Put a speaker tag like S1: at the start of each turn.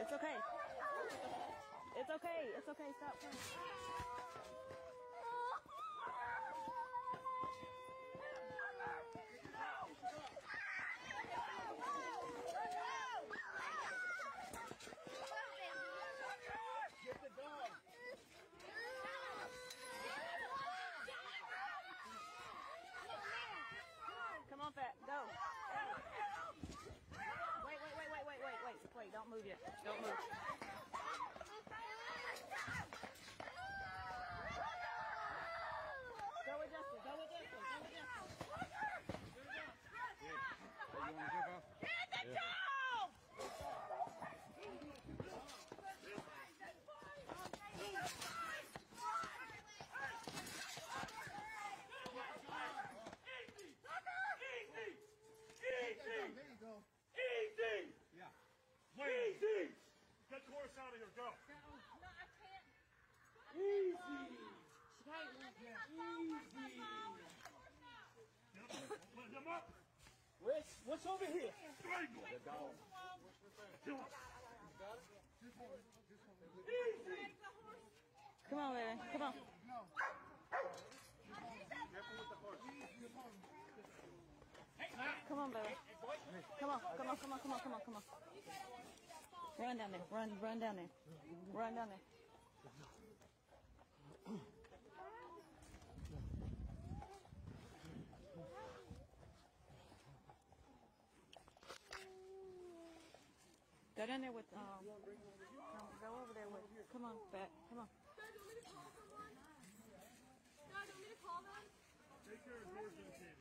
S1: It's okay. It's okay. It's okay. Stop playing.
S2: Get the dog.
S1: Come on, Fat. Go. Wait. Don't move yet. Don't move. Go with Justin. Go with Justin. Go with Justin.
S2: You want to jump off?
S1: Get the dog!
S2: There you go.
S3: Easy!
S2: Yeah.
S3: Easy! Get the horse out of here, go!
S1: No, I can't.
S3: Easy! Let him up!
S2: What's over here?
S3: Strangle!
S2: The dog.
S3: Easy!
S1: Come on, baby. Come on.
S2: Careful with the horse.
S1: Come on, baby. Come on. Run down there. Run down there. Run down there. Go down there with, go over there with, come on, Fat, come on.
S4: Dad, do you want me to call someone? Dad, do you want me to call them?
S3: Take care of yours, okay?